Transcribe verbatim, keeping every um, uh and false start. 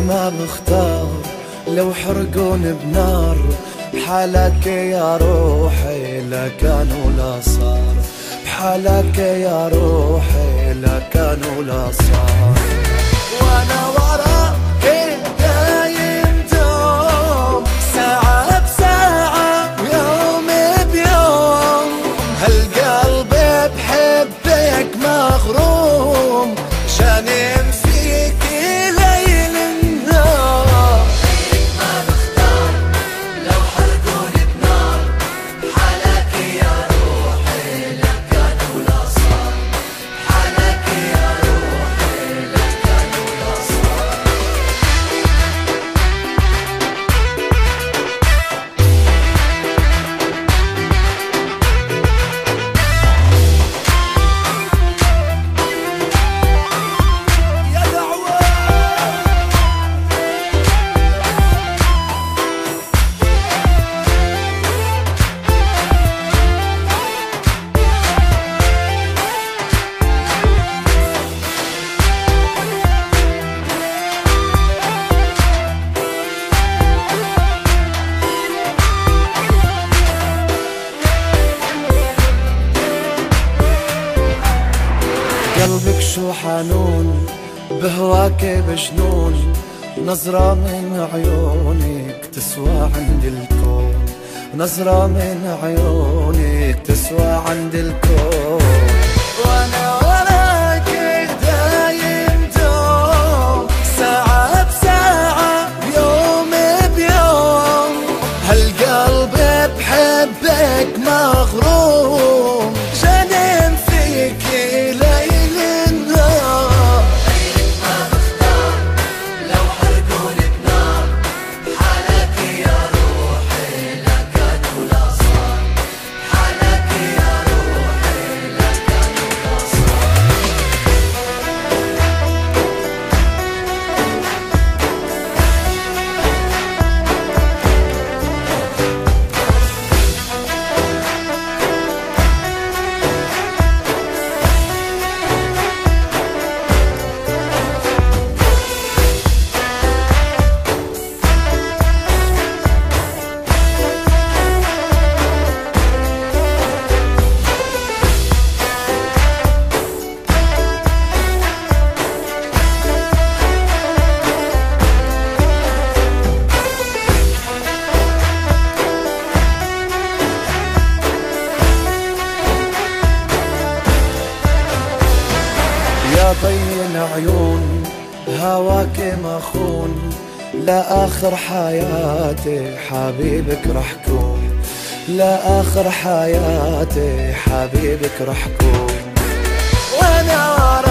ما بختار لو حرقون بنار بحالك يا روحي لا كان ولا صار، بحالك يا روحي لا كان ولا صار. وانا وراك دايم دوم، ساعة بساعة ويوم بيوم، هالقلب بحبك مغروم، شانم فيك ليل النهار. ما بختار لو حرقوني بنار، بحالك يا روحي لا كان ولا صار، بحالك يا روحي لا كان ولا صار. يا دعوة قلبك شو حنون بهواك بجنون، نظرة من عيونك تسوى عند الكون، نظرة من عيونك تسوى عند الكون. وانا وراك دايم دوم، ساعة بساعة بيوم بيوم، هالقلب بحبك مغروم، جنن فيك ليل النهار. ما بختار لو حرقوني بنار، بحالك يا روحي لا كان ولا صار، بحالك يا روحي لا كان ولا صار. يا بين عيون هواك مخون، لا آخر حياتي حبيبك رح كون، لا آخر حياتي حبيبك رح كون. وانا